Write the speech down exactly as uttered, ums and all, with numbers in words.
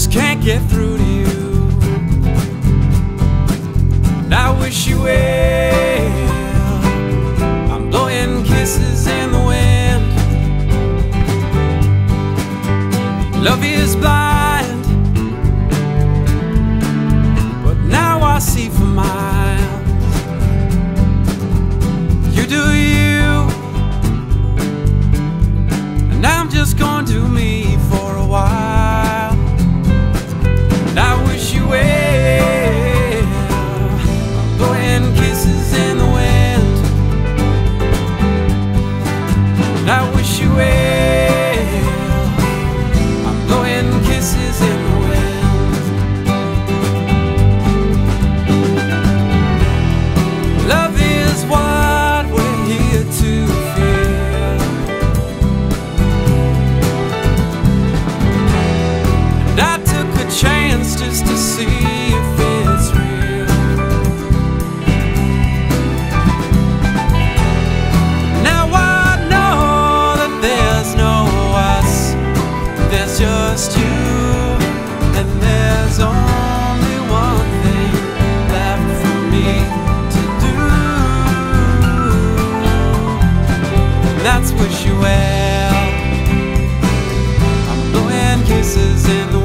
just can't get through to you. And I wish you well. I'm blowing kisses in the wind. Love is blind, but now I see for miles. You do you, and I'm just gonna do me for a while. And I wish you well. I'm blowing kisses in the wind. And I wish you well. I'm blowing kisses in the wind. Love is what we're here to feel. And I took a chance just to see if it's real. Now I know that there's no us, there's just you, and there's only one thing left for me to do, and that's wish you well. I'm blowing kisses in the